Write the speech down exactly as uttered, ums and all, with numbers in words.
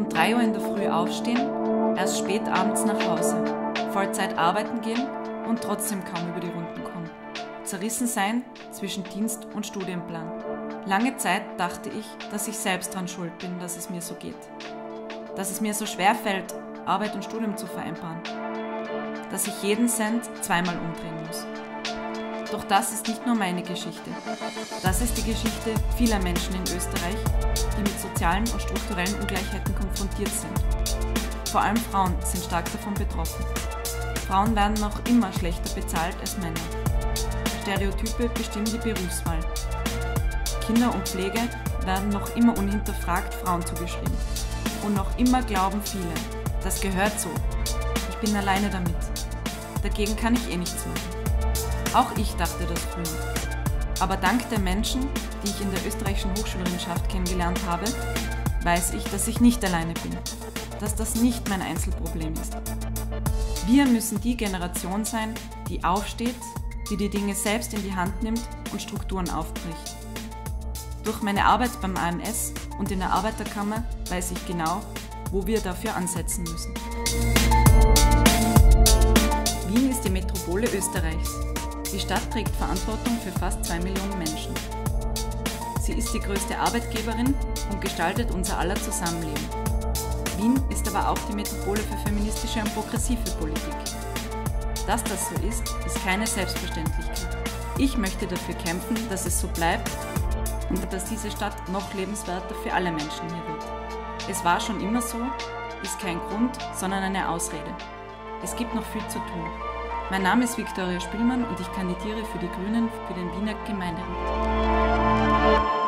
drei Uhr in der Früh aufstehen, erst spät abends nach Hause, Vollzeit arbeiten gehen und trotzdem kaum über die Runden kommen. Zerrissen sein zwischen Dienst und Studienplan. Lange Zeit dachte ich, dass ich selbst dran schuld bin, dass es mir so geht. Dass es mir so schwer fällt, Arbeit und Studium zu vereinbaren. Dass ich jeden Cent zweimal umdrehen muss. Doch das ist nicht nur meine Geschichte. Das ist die Geschichte vieler Menschen in Österreich, die mit sozialen und strukturellen Ungleichheiten konfrontiert sind. Vor allem Frauen sind stark davon betroffen. Frauen werden noch immer schlechter bezahlt als Männer. Stereotype bestimmen die Berufswahl. Kinder und Pflege werden noch immer unhinterfragt Frauen zugeschrieben. Und noch immer glauben viele, das gehört so. Ich bin alleine damit. Dagegen kann ich eh nichts machen. Auch ich dachte das früher. Aber dank der Menschen, die ich in der österreichischen Hochschulwissenschaft kennengelernt habe, weiß ich, dass ich nicht alleine bin. Dass das nicht mein Einzelproblem ist. Wir müssen die Generation sein, die aufsteht, die die Dinge selbst in die Hand nimmt und Strukturen aufbricht. Durch meine Arbeit beim A M S und in der Arbeiterkammer weiß ich genau, wo wir dafür ansetzen müssen. Wien ist die Metropole Österreichs. Die Stadt trägt Verantwortung für fast zwei Millionen Menschen. Sie ist die größte Arbeitgeberin und gestaltet unser aller Zusammenleben. Wien ist aber auch die Metropole für feministische und progressive Politik. Dass das so ist, ist keine Selbstverständlichkeit. Ich möchte dafür kämpfen, dass es so bleibt und dass diese Stadt noch lebenswerter für alle Menschen hier wird. Es war schon immer so, ist kein Grund, sondern eine Ausrede. Es gibt noch viel zu tun. Mein Name ist Viktoria Spielmann und ich kandidiere für die Grünen für den Wiener Gemeinderat.